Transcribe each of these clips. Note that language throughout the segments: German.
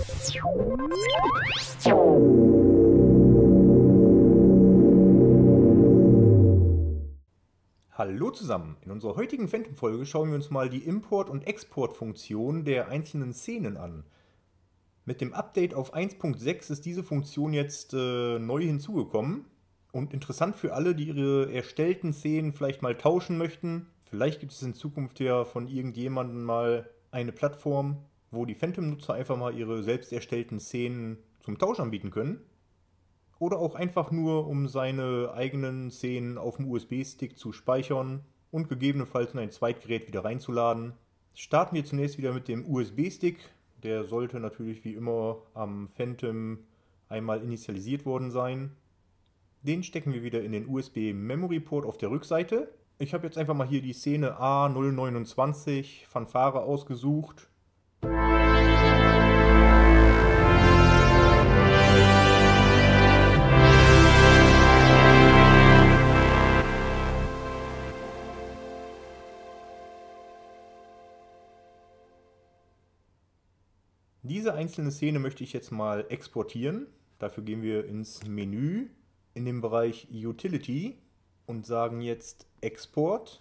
Hallo zusammen! In unserer heutigen Phantom-Folge schauen wir uns mal die Import- und Export-Funktion der einzelnen Szenen an. Mit dem Update auf 1.6 ist diese Funktion jetzt neu hinzugekommen. Und interessant für alle, die ihre erstellten Szenen vielleicht mal tauschen möchten. Vielleicht gibt es in Zukunft ja von irgendjemandem mal eine Plattform, wo die Phantom-Nutzer einfach mal ihre selbst erstellten Szenen zum Tausch anbieten können. Oder auch einfach nur, um seine eigenen Szenen auf dem USB-Stick zu speichern und gegebenenfalls in ein Zweitgerät wieder reinzuladen. Starten wir zunächst wieder mit dem USB-Stick. Der sollte natürlich wie immer am Phantom einmal initialisiert worden sein. Den stecken wir wieder in den USB-Memory-Port auf der Rückseite. Ich habe jetzt einfach mal hier die Szene A029 Fanfare ausgesucht. Diese einzelne Szene möchte ich jetzt mal exportieren. Dafür gehen wir ins Menü in den Bereich Utility und sagen jetzt Export,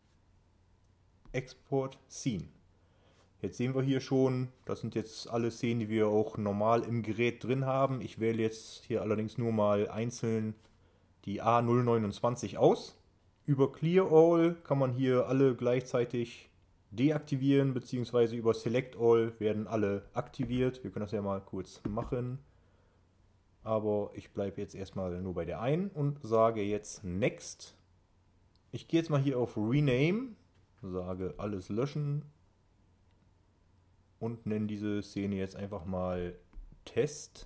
Export Scene. Jetzt sehen wir hier schon, das sind jetzt alle Szenen, die wir auch normal im Gerät drin haben. Ich wähle jetzt hier allerdings nur mal einzeln die A029 aus. Über Clear All kann man hier alle gleichzeitig deaktivieren, beziehungsweise über Select All werden alle aktiviert. Wir können das ja mal kurz machen. Aber ich bleibe jetzt erstmal nur bei der einen und sage jetzt Next. Ich gehe jetzt mal hier auf Rename, sage alles löschen und nenne diese Szene jetzt einfach mal Test.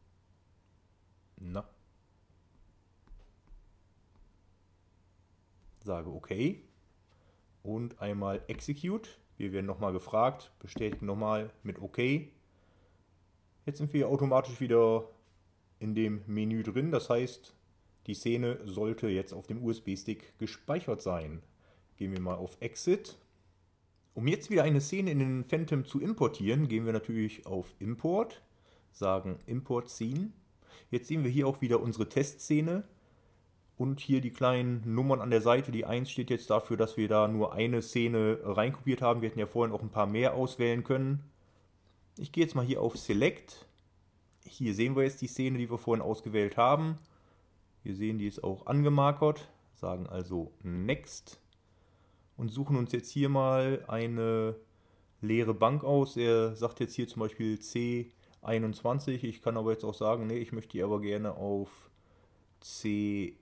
Sage OK und einmal Execute. Wir werden nochmal gefragt, bestätigen nochmal mit OK. Jetzt sind wir automatisch wieder in dem Menü drin, das heißt, die Szene sollte jetzt auf dem USB-Stick gespeichert sein. Gehen wir mal auf Exit. Um jetzt wieder eine Szene in den Phantom zu importieren, gehen wir natürlich auf Import, sagen Import Scene. Jetzt sehen wir hier auch wieder unsere Testszene und hier die kleinen Nummern an der Seite. Die 1 steht jetzt dafür, dass wir da nur eine Szene reinkopiert haben. Wir hätten ja vorhin auch ein paar mehr auswählen können. Ich gehe jetzt mal hier auf Select. Hier sehen wir jetzt die Szene, die wir vorhin ausgewählt haben. Wir sehen, die ist auch angemarkert. Sagen also Next. Und suchen uns jetzt hier mal eine leere Bank aus. Er sagt jetzt hier zum Beispiel C21. Ich kann aber jetzt auch sagen, nee, ich möchte die aber gerne auf C30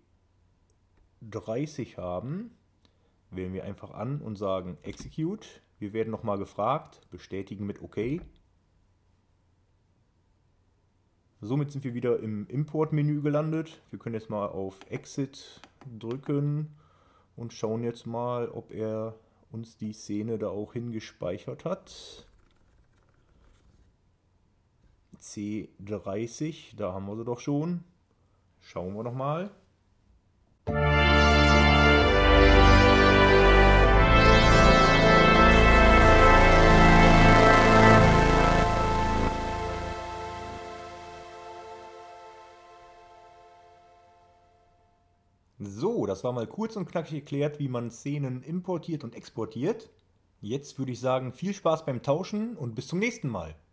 haben. Wählen wir einfach an und sagen Execute. Wir werden nochmal gefragt, bestätigen mit OK. Somit sind wir wieder im Import-Menü gelandet. Wir können jetzt mal auf Exit drücken und schauen jetzt mal, ob er uns die Szene da auch hingespeichert hat. C30, da haben wir sie doch schon. Schauen wir nochmal. So, das war mal kurz und knackig erklärt, wie man Szenen importiert und exportiert. Jetzt würde ich sagen, viel Spaß beim Tauschen und bis zum nächsten Mal.